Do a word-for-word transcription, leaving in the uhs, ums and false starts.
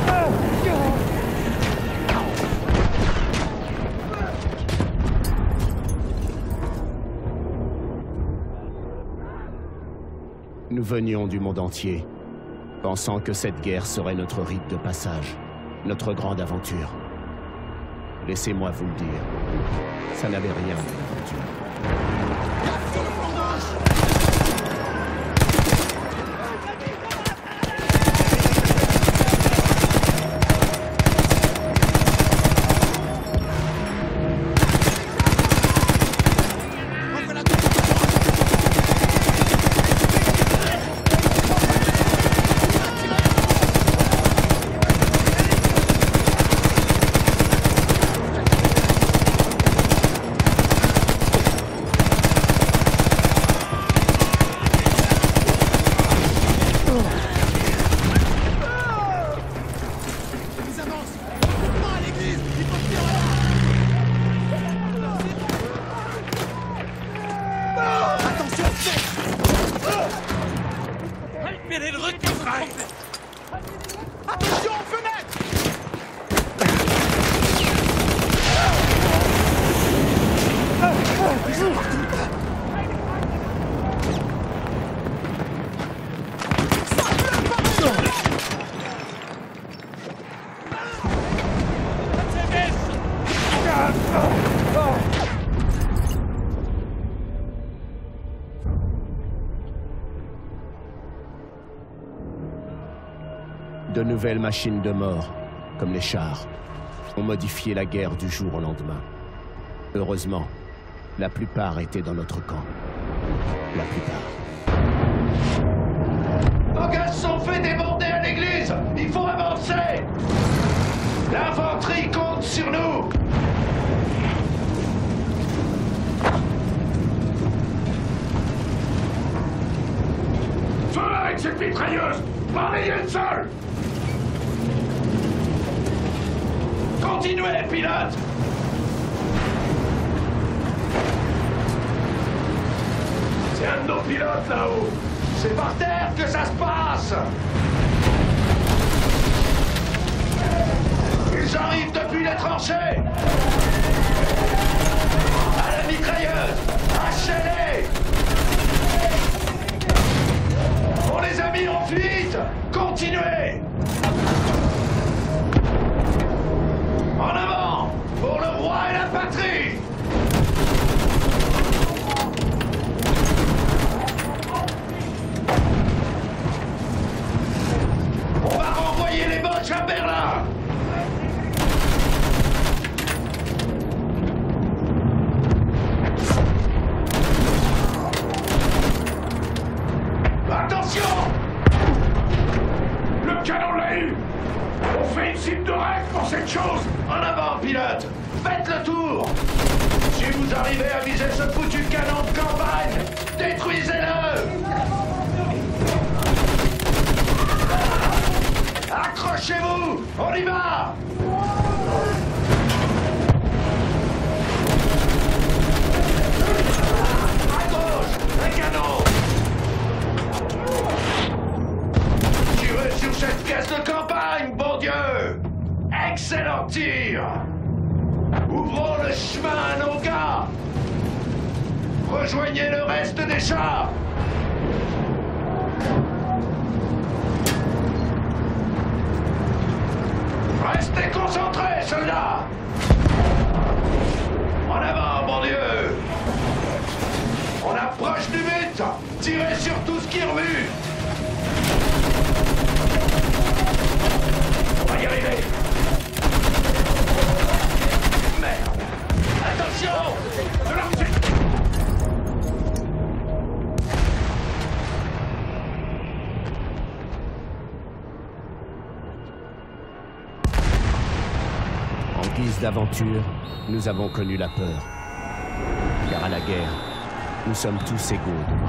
Nous venions du monde entier, pensant que cette guerre serait notre rite de passage, notre grande aventure. Laissez-moi vous le dire, ça n'avait rien d'une aventure. De nouvelles machines de mort, comme les chars, ont modifié la guerre du jour au lendemain. Heureusement, la plupart étaient dans notre camp. La plupart. Nos gars se sont fait déborder à l'église! Il faut avancer! L'infanterie compte sur nous! Feu avec cette mitrailleuse! Balayez le sol! Continuez, pilote! C'est un de nos pilotes là-haut! C'est par terre que ça se passe! Ils arrivent depuis les tranchées! À la mitrailleuse! Hachez-les! On les a mis en fuite! Continuez! En avant! Pour le roi et la patrie! On va renvoyer les Boches à Berlin! Attention! Le canon l'a eu! On fait une cible de rêve pour cette chose! En avant, pilote! Faites le tour! Si vous arrivez à viser ce foutu canon de campagne, détruisez-le! Accrochez-vous! On y va! À gauche! Un canon! Tirez sur cette caisse de campagne, bon Dieu! Excellent tir! Ouvrons le chemin à nos gars! Rejoignez le reste des chars! Restez concentrés, soldats! En avant, mon Dieu! On approche du but! Tirez sur tout ce qui est revu! On va y arriver! Merde! Attention! De la musique! En guise d'aventure, nous avons connu la peur. Car à la guerre, nous sommes tous égaux